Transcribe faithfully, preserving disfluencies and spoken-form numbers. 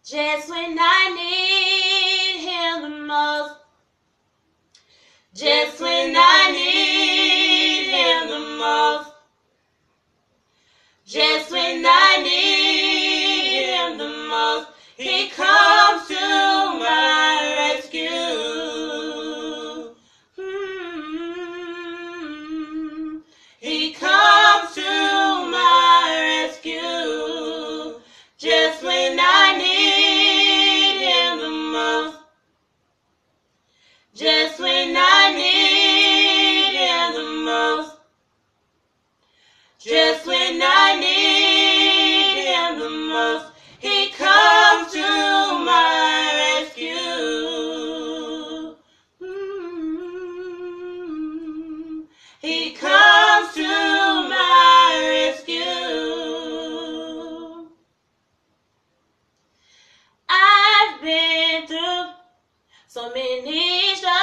Just when I need him the most. Just when I need him the most. Just when I need him the most, he comes to my rescue. Mm-hmm. He comes to my rescue. Just when I need him the most. Just when I need him the most. Just when I need him the most, he comes to my rescue. Mm-hmm. He comes to my rescue. I've been through so many struggles.